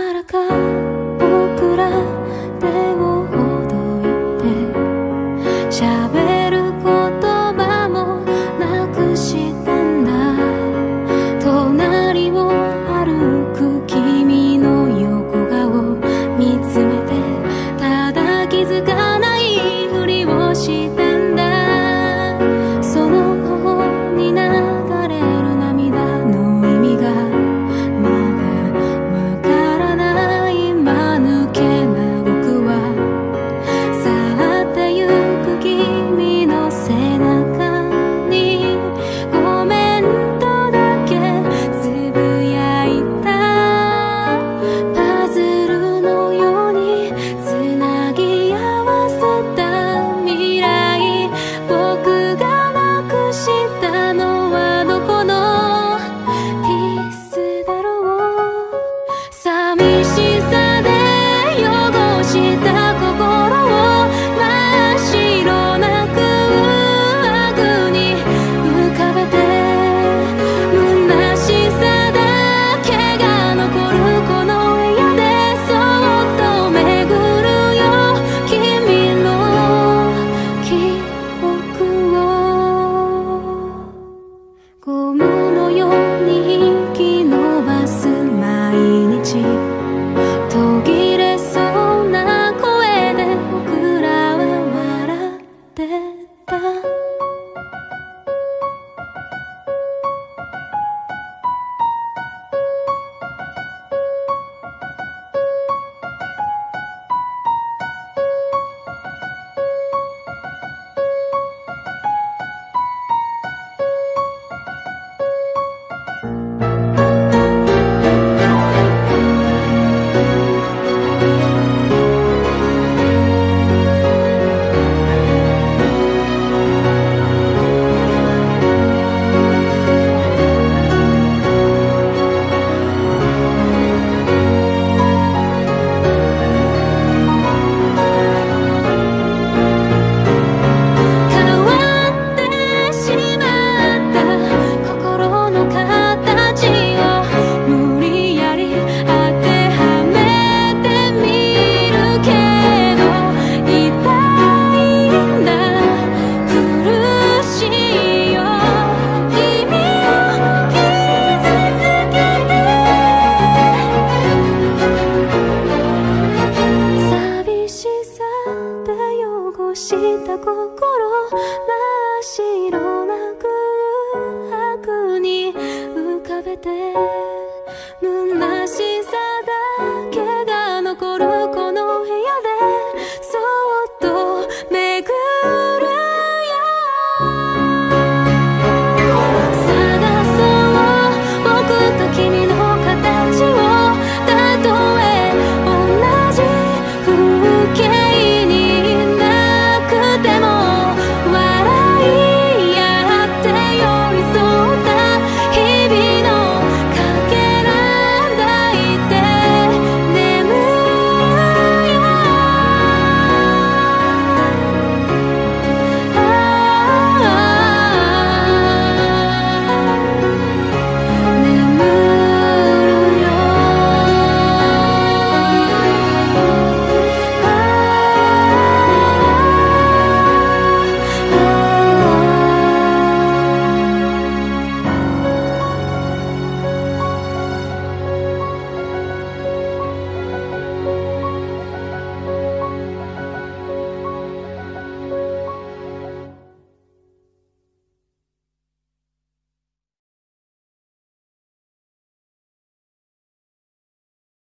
からか僕ら手をほどいて喋る言葉もなくしたんだ。隣を歩く君の横顔見つめてただ気づかないふりをしたんだ。その頬に流れる涙の意味がまだわからない間抜けな僕は去ってゆく君の背中にごめんとだけつぶやいた。パズルのようにつなぎ合わせた未来、僕がなくしたのはどこのピースだろう。寂しさで汚した心を真っ白な空に浮かべて、虚しさだけが残るこの部屋でそっと巡るよ君の記憶を。ゴムのように引き伸ばす毎日、途切れそうな声で僕らは笑ってた。変わってしまった心の形を無理やり当てはめてみるけど痛いんだ、苦しいよ君を傷つけて。寂しさで汚した心